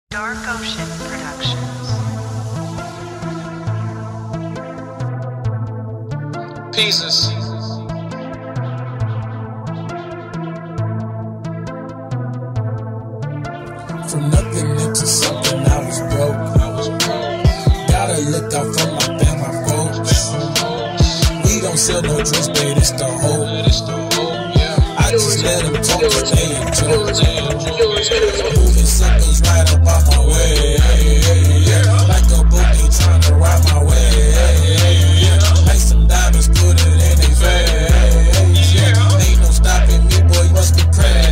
Dark Ocean Productions. Pieces. From nothing into something, I was broke. Gotta look out for my family, folks. We don't sell no drinks, babe, it's the whole. I just let them talk and they enjoy. Moving suckers right up out my way. Like a bookie trying to ride my way. Like some diamonds, put it in their face. Ain't no stopping me, boy, you must be crazy.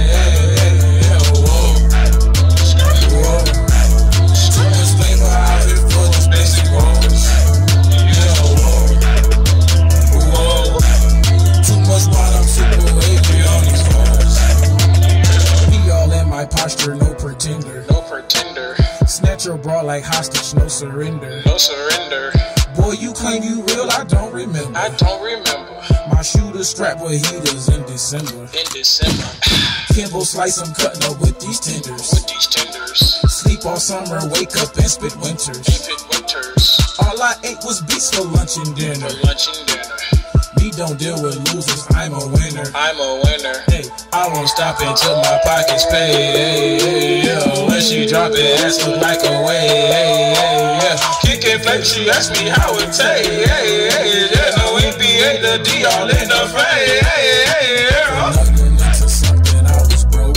Posture, no pretender. No pretender. Snatch your bra like hostage, no surrender. No surrender. Boy, you claim you real, I don't remember. I don't remember. My shooter strap with heaters in December. In December. Kimbo slice, I'm cutting up with these tenders. With these tenders. Sleep all summer, wake up and spit winters. Spit winters. All I ate was beats for lunch and dinner. For lunch and dinner. Me don't deal with losers, I'm a winner. I'm a winner. Hey, I won't stop until my pockets pay. Hey, yeah. When she drop it, ass look like a wave. Yeah. Kicking flex, she asked me how it tastes. Yeah, no EPA, the D all in the fray. Nothing into something, I was broke.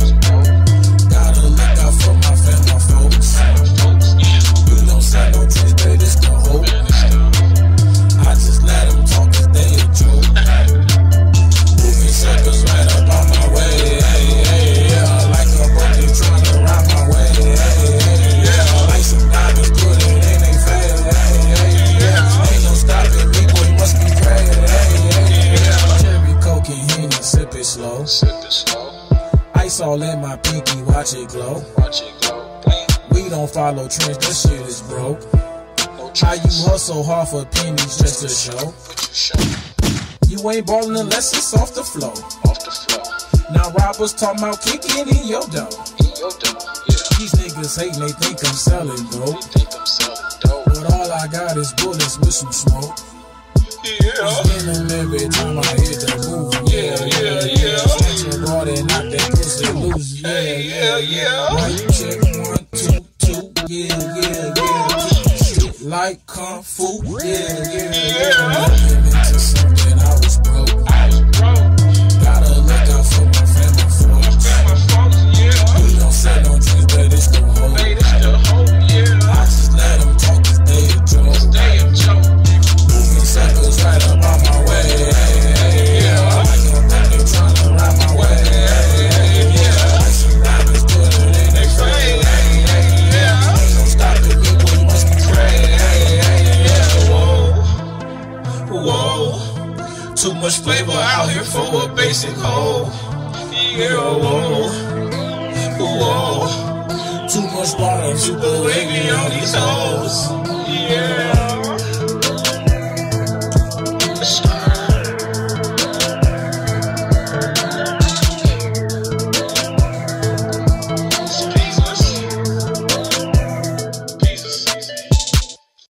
Gotta look out for my family, folks. We don't sell no drinks, babe, it's the hope. I just let them talk cause they a joke. Moving circles right up on my way. Yeah, like a bookie trying to ride my way. Yeah, like some diamonds, put it in they face. Ain't no stopping me, boy, you must be crazy. Cherry coke and Henny, sip it slow. Sip it slow. Ice all in my pinky, watch it glow. Watch it glow. Blink. We don't follow trends, this shit is broke. No How you trends. hustle hard for pennies just to show? What you show? You ain't ballin' unless it's off the floor. Off the floor. Now robbers talking about kicking in your dough. In your dough. Yeah. These niggas hating, they think I'm selling dope. Think I'm selling dope. But all I got is bullets with some smoke. Yeah. In them every time I hit the move. Yeah. Snatch your broad and knock that pussy loose. Yeah. Why you check 1, 2, 2? Yeah. Shit like kung fu. Yeah. Getting into something, I was broke. Gotta look out for my family, folks. We don't sell no drinks, but it's the whole. I just let them talk cause they a joke. Moving circles right up on my way. Like a bookie trying to ride my way. Like some diamonds, put it in they face. Ain't no stopping me, boy, you must be crazy. Whoa. Too much flavor out here for a basic hoe. Yeah, whoa. Too much water, Super wavy on these hoes. Yeah.